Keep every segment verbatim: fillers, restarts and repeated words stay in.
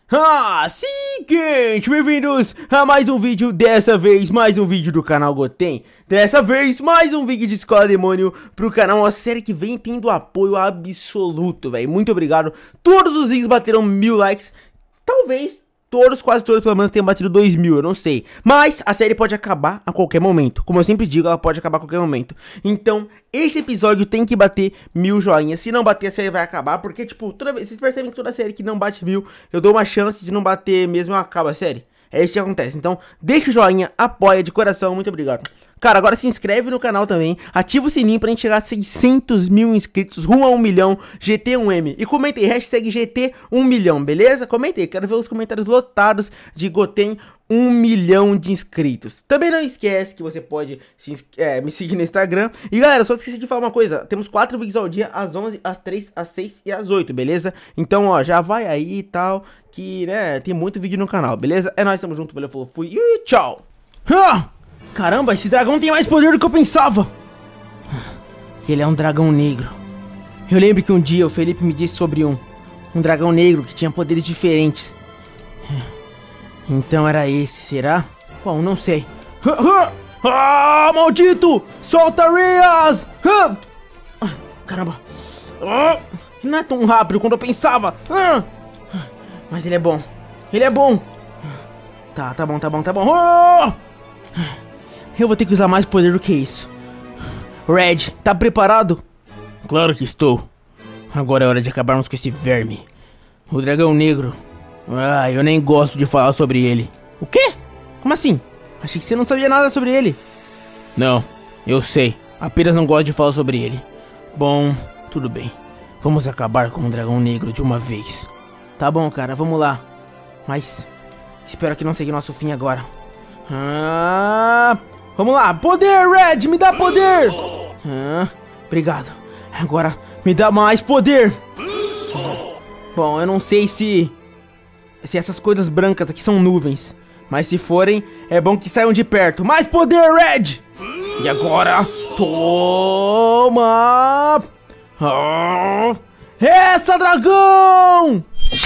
Ah, sim, gente, bem-vindos a mais um vídeo, dessa vez mais um vídeo do canal Goten. Dessa vez mais um vídeo de Escola Demônio pro canal, uma série que vem tendo apoio absoluto, velho. Muito obrigado, todos os vídeos bateram mil likes, talvez todos, quase todos, pelo menos tenham batido dois mil, eu não sei. Mas a série pode acabar a qualquer momento, como eu sempre digo, ela pode acabar a qualquer momento. Então, esse episódio tem que bater mil joinhas. Se não bater, a série vai acabar, porque, tipo, toda vez, vocês percebem que toda série que não bate mil, eu dou uma chance de não bater mesmo, eu acabo a série. É isso que acontece. Então, deixa o joinha, apoia de coração, muito obrigado. Cara, agora se inscreve no canal também, ativa o sininho pra gente chegar a seiscentos mil inscritos, rumo a um milhão, G T um M. E comenta aí, hashtag G T um milhão, beleza? Comenta aí, quero ver os comentários lotados de Goten um milhão de inscritos. Também não esquece que você pode se, é, me seguir no Instagram. E galera, só esqueci de falar uma coisa, temos quatro vídeos ao dia, às onze, às três, às seis e às oito, beleza? Então, ó, já vai aí e tal, que, né, tem muito vídeo no canal, beleza? É nóis, tamo junto, valeu, falou, fui e tchau! Ah! Caramba, esse dragão tem mais poder do que eu pensava! Ele é um dragão negro. Eu lembro que um dia o Felipe me disse sobre um, um dragão negro que tinha poderes diferentes. Então era esse, será? Bom, não sei. Ah, maldito! Solta Rias! Caramba! Ele não é tão rápido quanto eu pensava! Mas ele é bom. Ele é bom! Tá, tá bom, tá bom, tá bom. Eu vou ter que usar mais poder do que isso. Red, tá preparado? Claro que estou. Agora é hora de acabarmos com esse verme. O dragão negro. Ah, eu nem gosto de falar sobre ele. O quê? Como assim? Achei que você não sabia nada sobre ele. Não, eu sei. Apenas não gosto de falar sobre ele. Bom, tudo bem. Vamos acabar com o dragão negro de uma vez. Tá bom, cara, vamos lá. Mas espero que não seja nosso fim agora. Ah, vamos lá, poder, Red, me dá poder. Ah, obrigado. Agora me dá mais poder. Bom, eu não sei se se essas coisas brancas aqui são nuvens, mas se forem, é bom que saiam de perto. Mais poder, Red. E agora, toma. Ah, essa, dragão.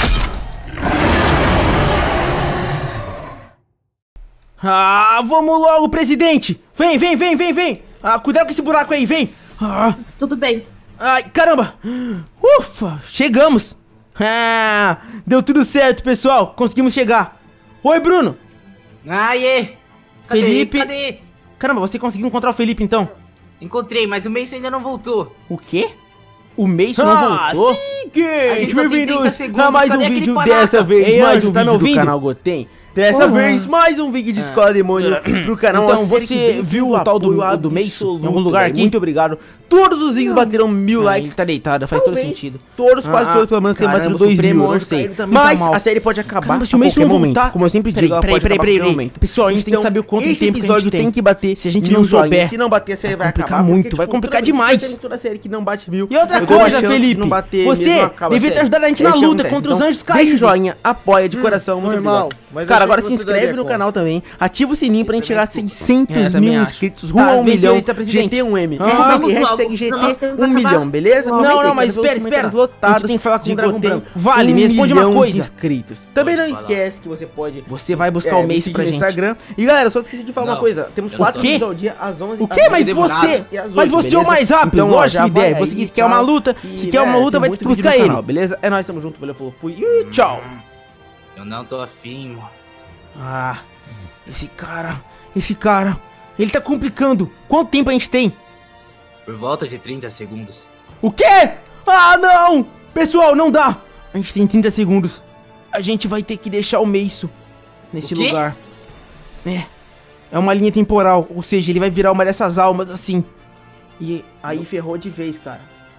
Ah, vamos logo, presidente! Vem, vem, vem, vem, vem! Ah, cuidado com esse buraco aí, vem! Ah. Tudo bem. Ai, caramba! Ufa, chegamos! Ah, deu tudo certo, pessoal! Conseguimos chegar! Oi, Bruno! Aê! Cadê? Felipe! Cadê? Caramba, você conseguiu encontrar o Felipe, então? Encontrei, mas o Mason ainda não voltou. O quê? O Mason não Ah, voltou? sim, gente! Bem-vindos a mais um vídeo, dessa vez, Ei, mais Anjo, um tá me vídeo do ouvindo? canal Goten. Dessa Uhum. vez, mais um vídeo de Escola Demônio pro canal. Então, Uma série você que vem viu tendo o tal do- apoio do Mason absoluto, em algum lugar velho. aqui? Muito obrigado. Todos os vídeos bateram mil Ah, likes. ele tá deitado, faz Talvez todo sentido. Todos, quase Ah, todos, pelo menos, tem caramba, batido o dois Supremo mil, eu não Anjo sei. Caído também tá Mas mal. a série pode acabar Caramba, a se o Mason qualquer não momento. voltar- Como eu sempre Peraí, digo, ela peraí, pode peraí, acabar a peraí, qualquer peraí. momento. Pessoal, a gente tem que saber o quanto esse tempo que a episódio gente tem. tem que bater Se a gente mil não souber, joinhas. Se não bater, a série vai complicar acabar. muito, porque, vai tipo, complicar toda vez demais. que toda série que não bate mil. E outra eu dou uma coisa, chance de Felipe, não bater, você mesmo, acaba a devia ter série. ajudado a gente É na isso que luta acontece. contra os Então, anjos deixa o caídos. joinha, apoia de coração, muito foi obrigado. mal, mas Cara, achei agora que se você inscreve daria no conta. canal também, ativa o sininho pra gente chegar a É, seiscentos também mil acho. inscritos, Tá, rumo a um vê se milhão, ele tá presidente. G T um M. Ah, E comenta aí, vamos logo, hashtag senão nosso G T tempo vai um milhão, acabar. beleza? Não, Comenta não, aí, não, mas quero ver os espera, comentários espera. lotados A gente tem que falar com de o Dragão Goten, Branco. Vale, um me responde uma milhão de coisa. inscritos. Também não falar. esquece que você pode... Você vai buscar é, o me Mason seguir pra no gente. Instagram. E galera, só esqueci de falar uma Não, coisa. Temos eu não quatro tô. vídeos ao dia, às onze, O às quê? Mas dezesseis você... e às oito, Mas você é o beleza? mais rápido, Então, ó, lógico já que vai ideia. aí Você disse e que é uma tal, luta. que, Se quer uma né, luta, tem vai muito ter que vídeo buscar no ele. canal, beleza? É nóis, tamo junto, valeu, falou, fui e tchau. Eu não tô afim, mano. Ah, esse cara... Esse cara... Ele tá complicando. Quanto tempo a gente tem? Por volta de trinta segundos. O quê? Ah, não! Pessoal, não dá! A gente tem trinta segundos. A gente vai ter que deixar o Mason nesse O quê? lugar. É. É uma linha temporal. Ou seja, ele vai virar uma dessas almas assim. E aí ferrou de vez, cara.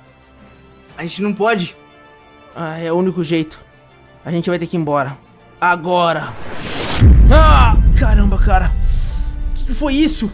A gente não pode. Ah, é o único jeito. A gente vai ter que ir embora. Agora. Ah! Caramba, cara. O que, que foi isso?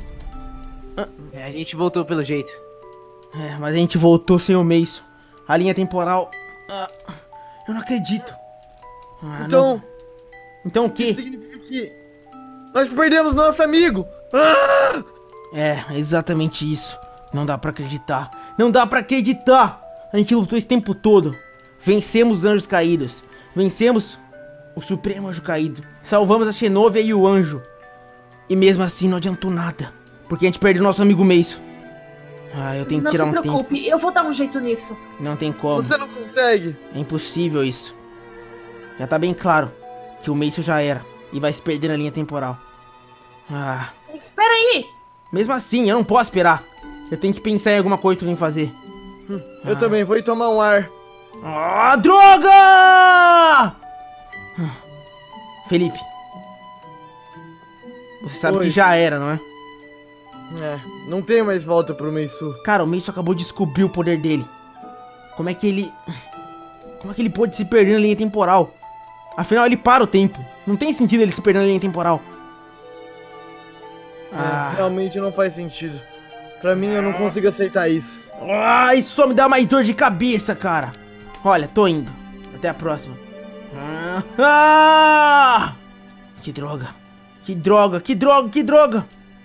É, a gente voltou pelo jeito. É, mas a gente voltou sem o Mason. A linha temporal... Ah, eu não acredito. Ah, Então, não. Então o isso quê? significa que nós perdemos nosso amigo. Ah! É, exatamente isso. Não dá pra acreditar. Não dá pra acreditar. A gente lutou esse tempo todo. Vencemos os anjos caídos. Vencemos o Supremo Anjo Caído. Salvamos a Xenovia e o Anjo. E mesmo assim não adiantou nada. Porque a gente perdeu nosso amigo Meiso. Ah, eu tenho que Não tirar se um tempo. preocupe, eu vou dar um jeito nisso. Não tem como. Você não consegue. É impossível isso. Já tá bem claro que o Meiso já era. E vai se perder na linha temporal. Ah, Espera aí! mesmo assim, eu não posso esperar. Eu tenho que pensar em alguma coisa pra mim fazer. Eu também vou ir tomar um ar. Ah, droga! Felipe. Você sabe Oi. que já era, não é? É, não tem mais volta pro Meisu. Cara, o Meiso acabou de descobrir o poder dele. Como é que ele... Como é que ele pôde se perder na linha temporal? Afinal, ele para o tempo. Não tem sentido ele se perder na linha temporal. Ah, É, realmente não faz sentido. Pra mim, eu não consigo aceitar isso. ah, isso só me dá mais dor de cabeça, cara. Olha, tô indo. Até a próxima. Ah, ah! Que droga. Que droga, que droga, que droga.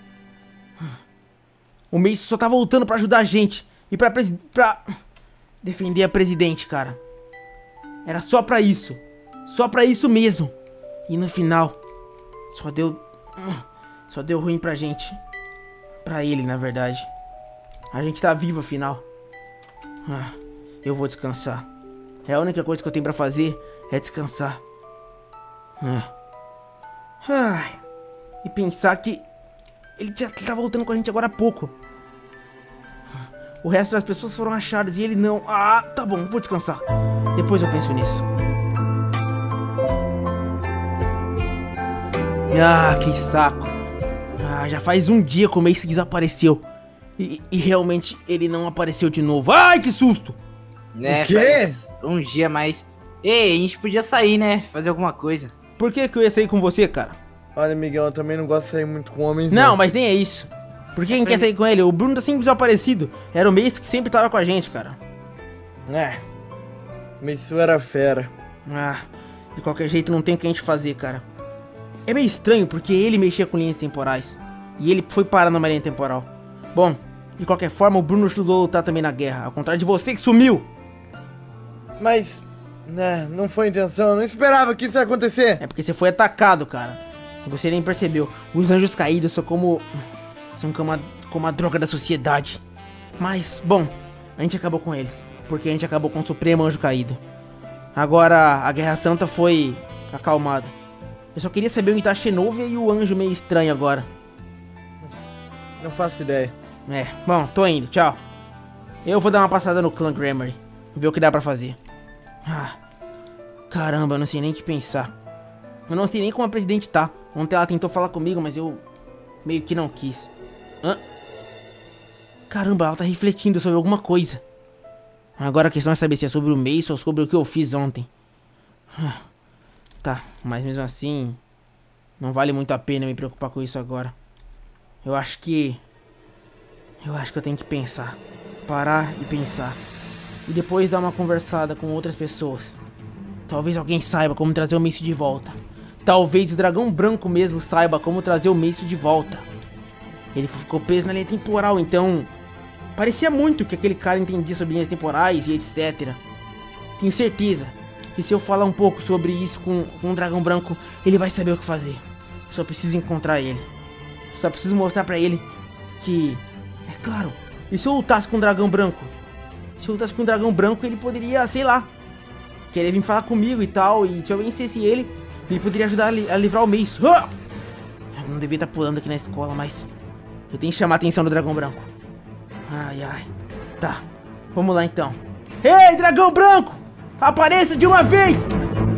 O Meiso só tá voltando pra ajudar a gente. E pra, presi pra defender a presidente, cara. Era só pra isso. Só pra isso mesmo. E no final, só deu... Só deu ruim pra gente. Pra ele, na verdade. A gente tá vivo, afinal. Ah, eu vou descansar. É a única coisa que eu tenho pra fazer é descansar. Ah. Ai. E pensar que ele já tá voltando com a gente agora há pouco. O resto das pessoas foram achadas e ele não. Ah, tá bom, vou descansar. Depois eu penso nisso. Ah, que saco. Ah, já faz um dia que o Meiso desapareceu. E, e realmente ele não apareceu de novo. Ai, que susto! Né, O quê? faz um dia mais. Ei, a gente podia sair, né? Fazer alguma coisa. Por que que eu ia sair com você, cara? Olha, Miguel, eu também não gosto de sair muito com homens. Não, mas nem é isso. Por que quem quer sair com ele? O Bruno tá sempre desaparecido. Era o Meiso que sempre tava com a gente, cara. É. Meisu era fera. Ah, de qualquer jeito não tem o que a gente fazer, cara. É meio estranho porque ele mexia com linhas temporais. E ele foi parar numa linha temporal. Bom, de qualquer forma o Bruno ajudou a lutar também na guerra. Ao contrário de você que sumiu. Mas, né, não foi intenção. Eu não esperava que isso ia acontecer. É porque você foi atacado, cara. Você nem percebeu. Os anjos caídos são como... São como a, como a droga da sociedade. Mas, bom, a gente acabou com eles. Porque a gente acabou com o Supremo Anjo Caído. Agora, a Guerra Santa foi acalmada. Eu só queria saber onde tá a Xenovia e o anjo meio estranho agora. Não faço ideia. É, bom, tô indo, tchau. Eu vou dar uma passada no clã Gremory. Ver o que dá pra fazer. Ah, caramba, eu não sei nem o que pensar. Eu não sei nem como a presidente tá. Ontem ela tentou falar comigo, mas eu meio que não quis. Hã? Caramba, ela tá refletindo sobre alguma coisa. Agora a questão é saber se é sobre o Meiso ou sobre o que eu fiz ontem. Ah, tá, mas mesmo assim, não vale muito a pena me preocupar com isso agora. Eu acho que... Eu acho que eu tenho que pensar. Parar e pensar. E depois dar uma conversada com outras pessoas. Talvez alguém saiba como trazer o Meiso de volta. Talvez o dragão branco mesmo saiba como trazer o Meiso de volta. Ele ficou preso na linha temporal, então... Parecia muito que aquele cara entendia sobre linhas temporais e etcétera. Tenho certeza que se eu falar um pouco sobre isso com, com o dragão branco, ele vai saber o que fazer. Só preciso encontrar ele. Só preciso mostrar pra ele que... É claro, e se eu lutasse com o dragão branco? Se eu lutasse com o dragão branco, ele poderia, sei lá, querer vir falar comigo e tal. E se eu vencesse ele, ele poderia ajudar a, li a livrar o Meiso. Ah! Eu não devia estar pulando aqui na escola, mas... Eu tenho que chamar a atenção do dragão branco. Ai, ai. Tá, vamos lá então. Ei, dragão branco! Apareça de uma vez!